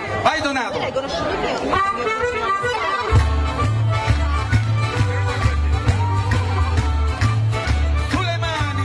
Vai Donato! Sulle mani!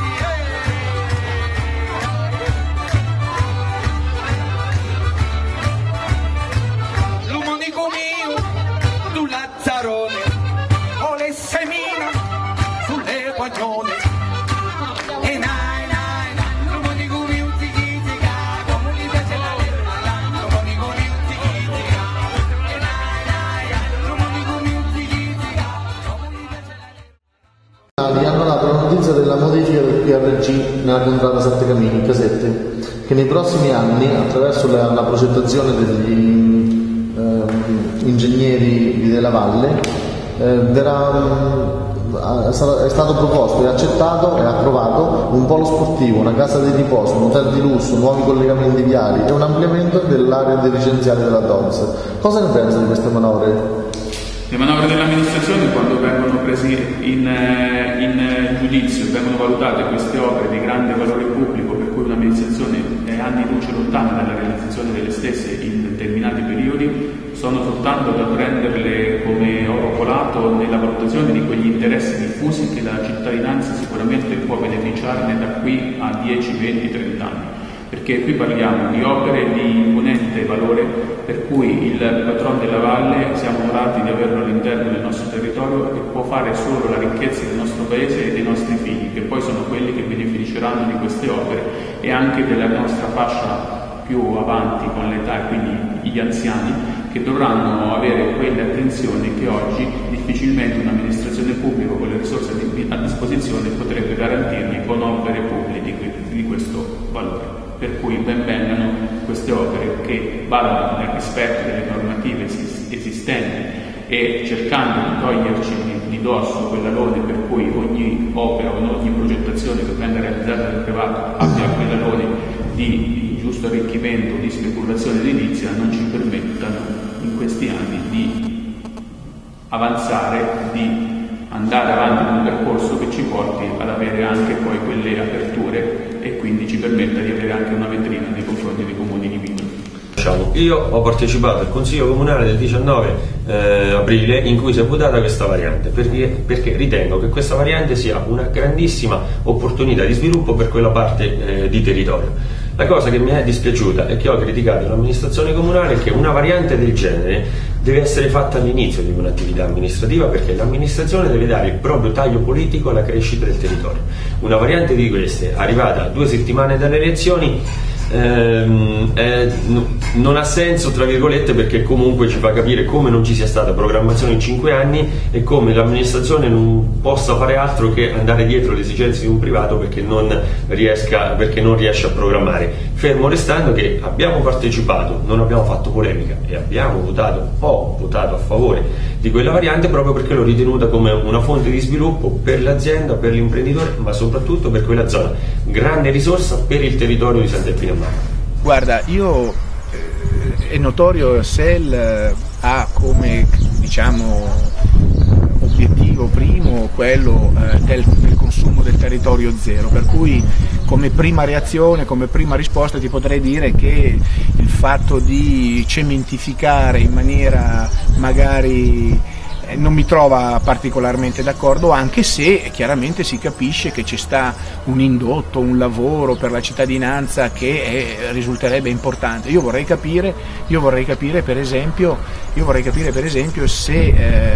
L'umonico mio, tu Lazzarone, o le semina sulle guaglione. E nai, nai, nai, l'umonico mio zichizica, come gli piace la lettera, l'umonico mio zichizica. E nai, nai, nai, l'umonico mio zichizica, come gli piace la lettera. Hanno dato la notizia della modifica del PRG nella contrada Sette Camini, Casette, che nei prossimi anni, attraverso la progettazione degli ingegneri della Valle, è stato proposto e accettato e approvato un polo sportivo, una casa di riposo, un hotel di lusso, nuovi collegamenti viari e un ampliamento dell'area dirigenziale della DOMS. Cosa ne pensa di queste manovre? Le manovre dell'amministrazione, quando vengono presi in giudizio, vengono valutate queste opere di grande valore pubblico, per cui un'amministrazione è anni luce lontana dalla realizzazione delle stesse in determinati periodi, sono soltanto da prenderle come oro colato nella valutazione di quegli interessi diffusi che la cittadinanza sicuramente può beneficiarne da qui a 10, 20, 30 anni. Perché qui parliamo di opere di imponente valore, per cui il patrono della Valle siamo onorati di averlo all'interno del nostro territorio e può fare solo la ricchezza del nostro paese e dei nostri figli, che poi sono quelli che beneficeranno di queste opere e anche della nostra fascia più avanti con l'età, e quindi gli anziani, che dovranno avere quelle attenzioni che oggi difficilmente un'amministrazione pubblica con le risorse a disposizione potrebbe garantirgli con opere pubbliche di questo valore. Per cui ben vengano queste opere che vadano nel rispetto delle normative esistenti e cercando di toglierci di dosso quell'alone per cui ogni opera o ogni progettazione che venga realizzata dal privato abbia quell'alone di ingiusto arricchimento, di speculazione edilizia, non ci permettano in questi anni di avanzare, di andare avanti in un percorso che ci porti ad avere anche poi quelle aperture e quindi ci permetta di avere anche una vetrina nei confronti dei comuni limitrofi. Io ho partecipato al Consiglio Comunale del 19 aprile in cui si è votata questa variante perché ritengo che questa variante sia una grandissima opportunità di sviluppo per quella parte di territorio. La cosa che mi è dispiaciuta e che ho criticato l'amministrazione comunale è che una variante del genere deve essere fatta all'inizio di un'attività amministrativa, perché l'amministrazione deve dare il proprio taglio politico alla crescita del territorio. Una variante di queste, arrivata a 2 settimane dalle elezioni, non ha senso, tra virgolette, perché comunque ci fa capire come non ci sia stata programmazione in 5 anni e come l'amministrazione non possa fare altro che andare dietro le esigenze di un privato perché non riesce a programmare, fermo restando che abbiamo partecipato, non abbiamo fatto polemica e ho votato a favore di quella variante proprio perché l'ho ritenuta come una fonte di sviluppo per l'azienda, per l'imprenditore, ma soprattutto per quella zona, grande risorsa per il territorio di Sant'Elpine a Mare. Guarda, è notorio SEL ha come obiettivo primo quello del consumo del territorio zero, per cui come prima reazione, come prima risposta ti potrei dire che il fatto di cementificare in maniera magari non mi trova particolarmente d'accordo, anche se chiaramente si capisce che ci sta un indotto, un lavoro per la cittadinanza che risulterebbe importante. Io vorrei capire per esempio se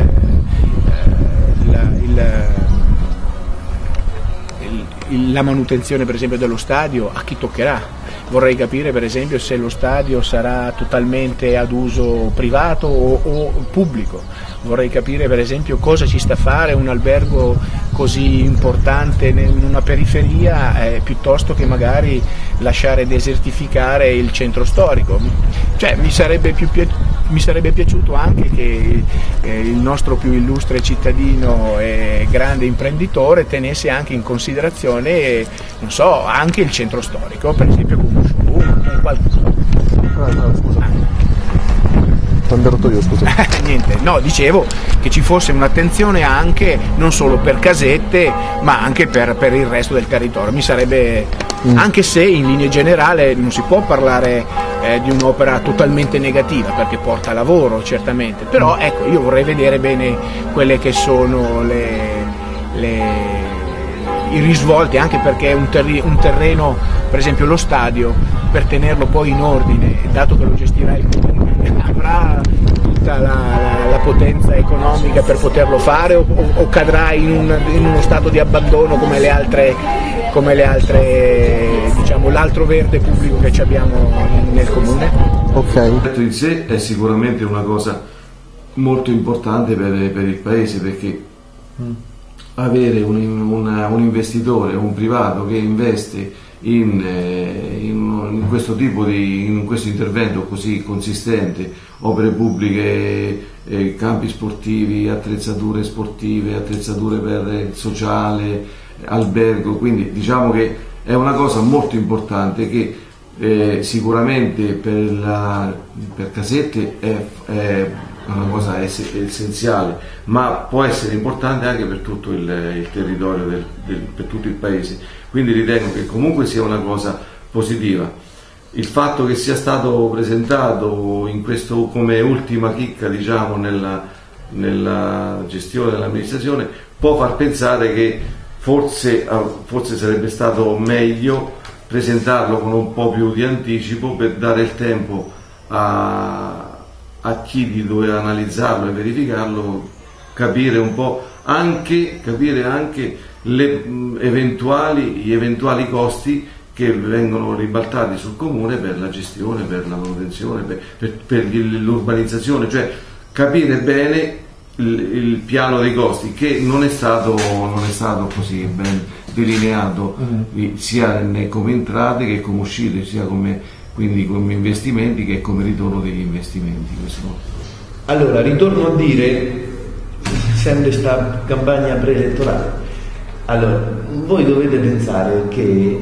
la manutenzione per esempio dello stadio a chi toccherà. Vorrei capire per esempio se lo stadio sarà totalmente ad uso privato o pubblico. Vorrei capire per esempio cosa ci sta a fare un albergo così importante in una periferia piuttosto che magari lasciare desertificare il centro storico. Cioè, mi sarebbe piaciuto anche che il nostro più illustre cittadino e grande imprenditore tenesse anche in considerazione, non so, anche il centro storico, per esempio con Niente, no, dicevo che ci fosse un'attenzione anche non solo per Casette ma anche per il resto del territorio. Mi sarebbe, anche se in linea generale non si può parlare di un'opera totalmente negativa, perché porta lavoro certamente, però ecco, io vorrei vedere bene quelle che sono i risvolti, anche perché un terreno, per esempio lo stadio, per tenerlo poi in ordine, dato che lo gestirà il comune, avrà tutta la potenza economica per poterlo fare, o cadrà in uno stato di abbandono come le altre, diciamo, l'altro verde pubblico che abbiamo nel comune? Ok. Il progetto in sé è sicuramente una cosa molto importante per il paese, perché avere un investitore, un privato che investe in questo tipo in questo intervento così consistente, opere pubbliche, campi sportivi, attrezzature sportive, attrezzature per il sociale, albergo, quindi diciamo che è una cosa molto importante che sicuramente per Casette è una cosa essenziale, ma può essere importante anche per tutto il territorio, per tutto il paese, quindi ritengo che comunque sia una cosa positiva. Il fatto che sia stato presentato in questo come ultima chicca, diciamo, nella gestione dell'amministrazione, può far pensare che forse sarebbe stato meglio presentarlo con un po' più di anticipo, per dare il tempo a chi doveva analizzarlo e verificarlo, capire anche gli eventuali costi che vengono ribaltati sul comune per la gestione, per la manutenzione, per l'urbanizzazione, cioè capire bene il piano dei costi, che non è stato così ben delineato, sia come entrate che come uscite, sia quindi come investimenti che come ritorno degli investimenti. Allora, ritorno a dire, sempre sta campagna preelettorale, allora, voi dovete pensare che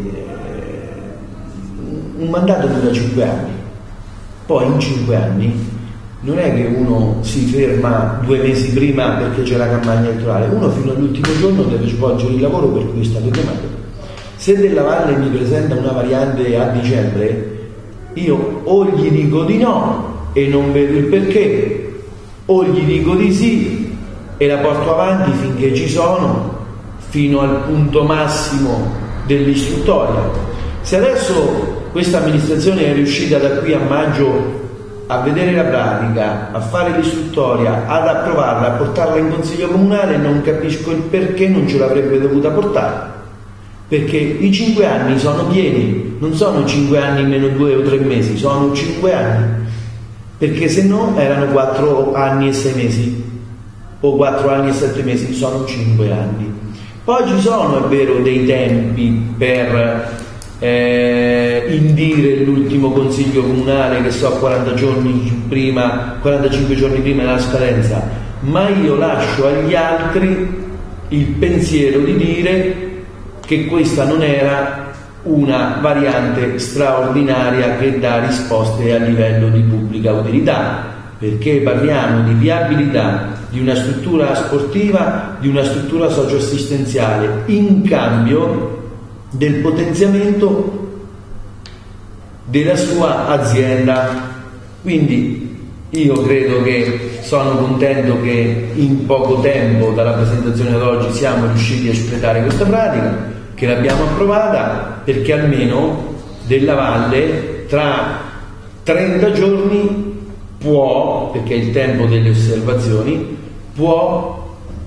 un mandato dura 5 anni, poi in 5 anni non è che uno si ferma 2 mesi prima perché c'è la campagna elettorale, uno fino all'ultimo giorno deve svolgere il lavoro per cui è stato chiamato. Se Della Valle mi presenta una variante a dicembre, io o gli dico di no e non vedo il perché, o gli dico di sì e la porto avanti finché ci sono, fino al punto massimo dell'istruttoria. Se adesso questa amministrazione è riuscita da qui a maggio a vedere la pratica, a fare l'istruttoria, ad approvarla, a portarla in consiglio comunale, non capisco il perché non ce l'avrebbe dovuta portare, perché i 5 anni sono pieni, non sono 5 anni meno 2 o 3 mesi, sono 5 anni, perché se no erano 4 anni e 6 mesi o 4 anni e 7 mesi, sono 5 anni. Poi ci sono, è vero, dei tempi per indire l'ultimo consiglio comunale, che so, 40 giorni prima, 45 giorni prima della scadenza, ma io lascio agli altri il pensiero di dire che questa non era una variante straordinaria che dà risposte a livello di pubblica utilità, perché parliamo di viabilità di una struttura sportiva, di una struttura socioassistenziale, in cambio del potenziamento della sua azienda. Quindi io credo che sono contento che in poco tempo dalla presentazione ad oggi siamo riusciti a espletare questa pratica, che l'abbiamo approvata, perché almeno Della Valle tra 30 giorni può, perché è il tempo delle osservazioni, può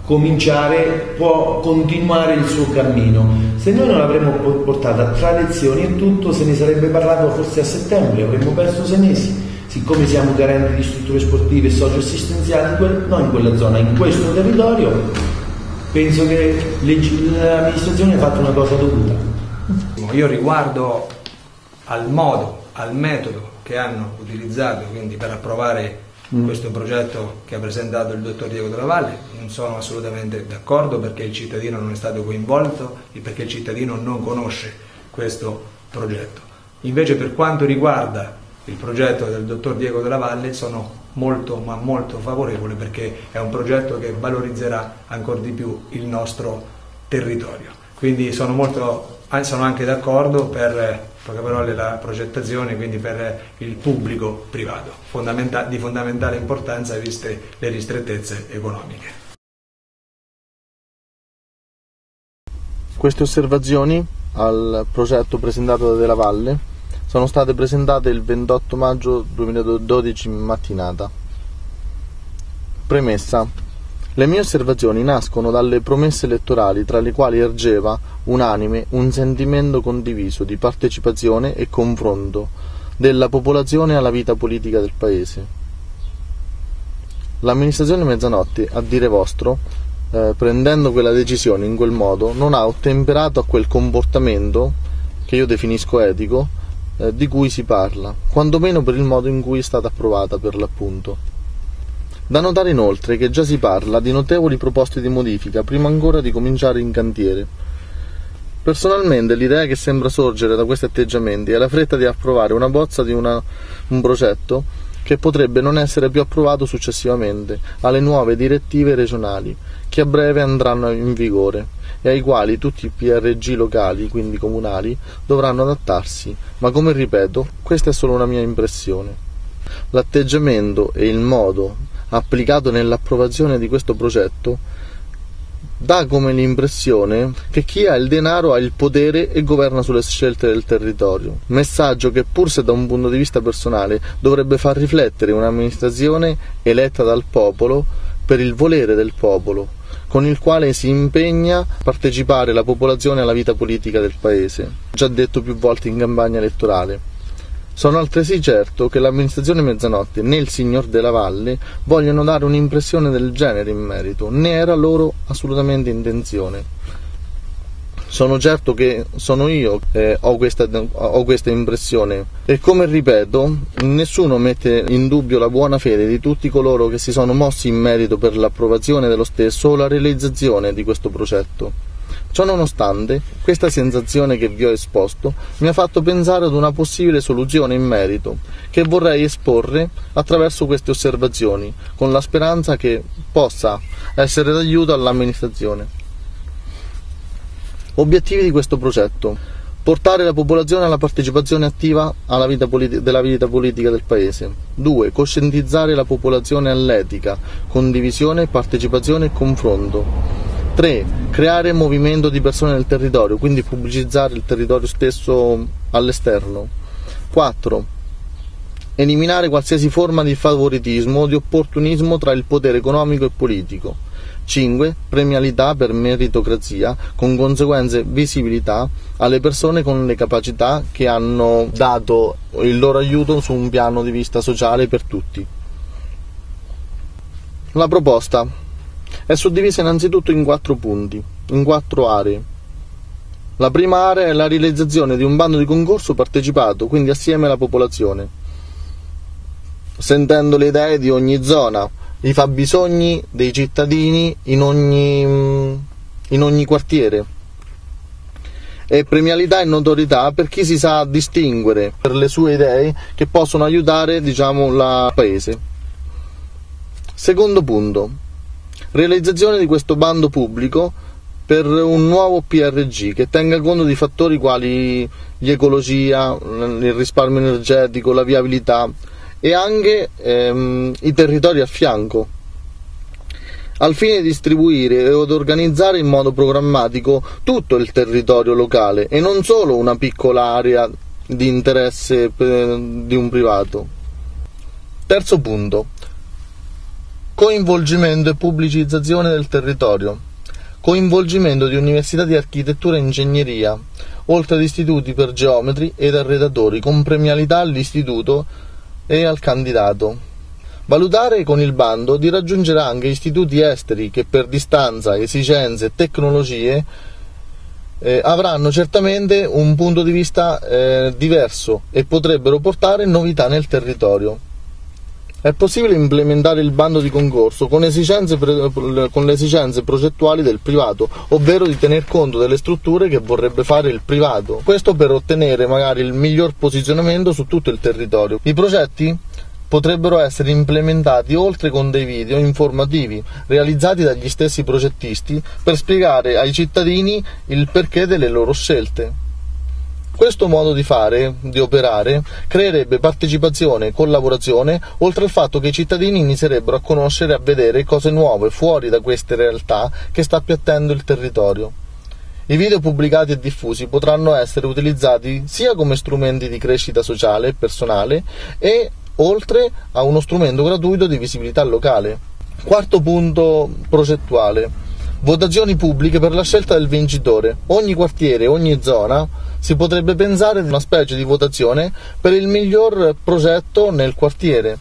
continuare il suo cammino. Se noi non l'avremmo portata tra lezioni e tutto, se ne sarebbe parlato forse a settembre, avremmo perso 6 mesi. Siccome siamo carenti di strutture sportive e socioassistenziali, non in quella zona, in questo territorio, penso che l'amministrazione ha fatto una cosa dovuta. Io riguardo al modo, al metodo che hanno utilizzato quindi per approvare questo progetto che ha presentato il dottor Diego Della Valle, non sono assolutamente d'accordo, perché il cittadino non è stato coinvolto e perché il cittadino non conosce questo progetto. Invece, per quanto riguarda il progetto del dottor Diego Della Valle, sono molto ma molto favorevole, perché è un progetto che valorizzerà ancora di più il nostro territorio. Quindi sono molto sono anche d'accordo per, poche parole, la progettazione, quindi per il pubblico privato, di fondamentale importanza viste le ristrettezze economiche. Queste osservazioni al progetto presentato da Della Valle sono state presentate il 28 maggio 2012 in mattinata. Premessa. Le mie osservazioni nascono dalle promesse elettorali tra le quali ergeva unanime un sentimento condiviso di partecipazione e confronto della popolazione alla vita politica del Paese. L'amministrazione Mezzanotte, a dire vostro, prendendo quella decisione in quel modo, non ha ottemperato a quel comportamento, che io definisco etico, di cui si parla, quantomeno per il modo in cui è stata approvata per l'appunto. Da notare inoltre che già si parla di notevoli proposte di modifica prima ancora di cominciare in cantiere. Personalmente l'idea che sembra sorgere da questi atteggiamenti è la fretta di approvare una bozza di un progetto che potrebbe non essere più approvato successivamente alle nuove direttive regionali che a breve andranno in vigore e ai quali tutti i PRG locali, quindi comunali, dovranno adattarsi, ma come ripeto, questa è solo una mia impressione. L'atteggiamento e il modo applicato nell'approvazione di questo progetto dà come l'impressione che chi ha il denaro ha il potere e governa sulle scelte del territorio, messaggio che pur se da un punto di vista personale dovrebbe far riflettere un'amministrazione eletta dal popolo per il volere del popolo, con il quale si impegna a partecipare la popolazione alla vita politica del Paese, già detto più volte in campagna elettorale. Sono altresì certo che l'amministrazione Mezzanotte né il signor Della Valle vogliono dare un'impressione del genere in merito, né era loro assolutamente intenzione. Sono certo che sono io che ho questa impressione e, come ripeto, nessuno mette in dubbio la buona fede di tutti coloro che si sono mossi in merito per l'approvazione dello stesso o la realizzazione di questo progetto. Ciononostante, questa sensazione che vi ho esposto mi ha fatto pensare ad una possibile soluzione in merito, che vorrei esporre attraverso queste osservazioni, con la speranza che possa essere d'aiuto all'amministrazione. Obiettivi di questo progetto: portare la popolazione alla partecipazione attiva della vita politica del Paese. 2. Coscientizzare la popolazione all'etica, condivisione, partecipazione e confronto. 3. Creare movimento di persone nel territorio, quindi pubblicizzare il territorio stesso all'esterno. 4. Eliminare qualsiasi forma di favoritismo o di opportunismo tra il potere economico e politico. 5. Premialità per meritocrazia, con conseguenze visibilità alle persone con le capacità che hanno dato il loro aiuto su un piano di vista sociale per tutti. La proposta è suddivisa innanzitutto in 4 punti, in 4 aree. La prima area è la realizzazione di un bando di concorso partecipato, quindi assieme alla popolazione, sentendo le idee di ogni zona, i fabbisogni dei cittadini in ogni quartiere, e premialità e notorietà per chi si sa distinguere per le sue idee che possono aiutare, il Paese. Secondo punto: realizzazione di questo bando pubblico per un nuovo PRG che tenga conto di fattori quali l'ecologia, il risparmio energetico, la viabilità e anche i territori a fianco, al fine di distribuire ed organizzare in modo programmatico tutto il territorio locale e non solo una piccola area di interesse di un privato. Terzo punto: coinvolgimento e pubblicizzazione del territorio, coinvolgimento di università di architettura e ingegneria, oltre ad istituti per geometri ed arredatori, con premialità all'istituto e al candidato. Valutare con il bando di raggiungere anche istituti esteri che per distanza, esigenze e tecnologie avranno certamente un punto di vista diverso e potrebbero portare novità nel territorio. È possibile implementare il bando di concorso con le esigenze progettuali del privato, ovvero di tener conto delle strutture che vorrebbe fare il privato. Questo per ottenere magari il miglior posizionamento su tutto il territorio. I progetti potrebbero essere implementati oltre con dei video informativi realizzati dagli stessi progettisti per spiegare ai cittadini il perché delle loro scelte. Questo modo di fare, di operare, creerebbe partecipazione e collaborazione, oltre al fatto che i cittadini inizierebbero a conoscere e a vedere cose nuove fuori da queste realtà che sta appiattendo il territorio. I video pubblicati e diffusi potranno essere utilizzati sia come strumenti di crescita sociale e personale e oltre a uno strumento gratuito di visibilità locale. Quarto punto progettuale. Votazioni pubbliche per la scelta del vincitore. Ogni quartiere, ogni zona si potrebbe pensare ad una specie di votazione per il miglior progetto nel quartiere.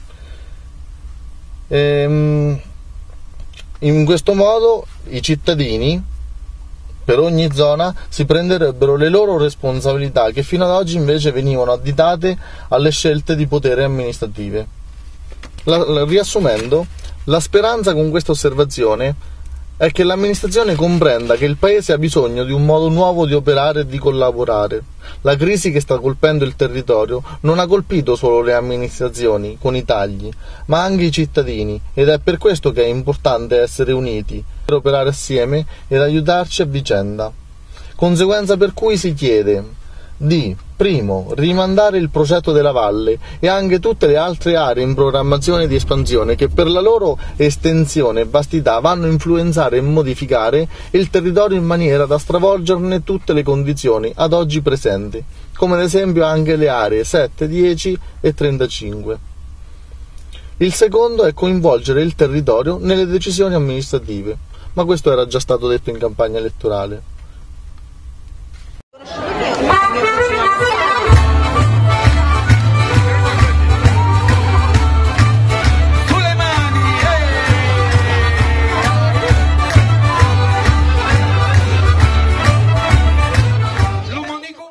In questo modo i cittadini per ogni zona si prenderebbero le loro responsabilità che fino ad oggi invece venivano additate alle scelte di potere amministrative. Riassumendo, la speranza con questa osservazione è che l'amministrazione comprenda che il Paese ha bisogno di un modo nuovo di operare e di collaborare. La crisi che sta colpendo il territorio non ha colpito solo le amministrazioni con i tagli, ma anche i cittadini, ed è per questo che è importante essere uniti, per operare assieme ed aiutarci a vicenda. Conseguenza per cui si chiede di, primo, rimandare il progetto della Valle e anche tutte le altre aree in programmazione di espansione che per la loro estensione e vastità vanno a influenzare e modificare il territorio in maniera da stravolgerne tutte le condizioni ad oggi presenti, come ad esempio anche le aree 7, 10 e 35. Il secondo è coinvolgere il territorio nelle decisioni amministrative, ma questo era già stato detto in campagna elettorale.